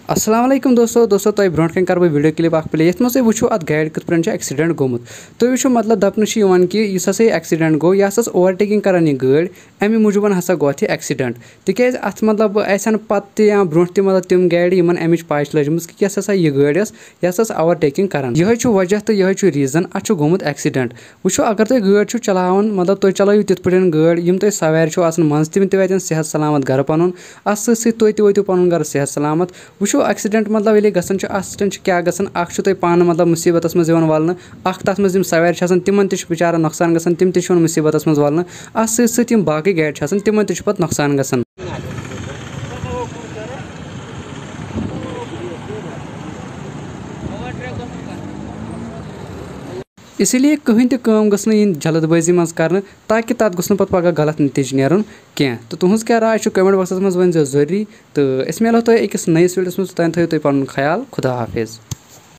अस्सलाम वालेकुम दोस्तों तुम ब्रोट कन कर वीडियो क्लिप प्ले ये मे वो अत गाड़ी कत पे एक्सीडेंट गोमुत तुम वो मतलब दपन कि इस एक्सीडेंट गो यह ओवरटेकिंग करान यह गाड़ी अमे मूजूब हसा गो अत एक्सीडेंट तिक अत मतलब पत्त या ब्रो मतलब तम गाड़ी इन अमिच पाच लजम कि हसा यह गाड़ी यह ओवरटेकिंग करान यह वजह तो यह रीजन अत गोमुत एक्सीडेंट वो अगर तुम गाड़ी चलावान मतलब तुम चलो तिथ पे गाड़ी यम तुम सवार मज तम वातन सेहत सलामत घर पन अत तुम ते वो पन घर सेहत सलामत वो एक्सीडेंट मतलब ये गसन एक्सीडेंट क्या गसन तुम पान मतलब मुसीबत मज वलन तथ मज सवार तिमन बिचारा नुकसान गसन तिम मुसीबत मज वलन अत सत बाकी गाड़ी तिमन पे नुकसान गसन। इसीलिए कहीं तम गस जल्दबाजी मज कर ताकि तथ गोस पगह गलत नतीज नेरन कह तो तुज क्या राय कमेंट बॉक्स मज वन जरूरी तो मिलो तुम अकिस नयस वीडियोस मज तन थो तुम पन ख्याल खुदा हाफिज।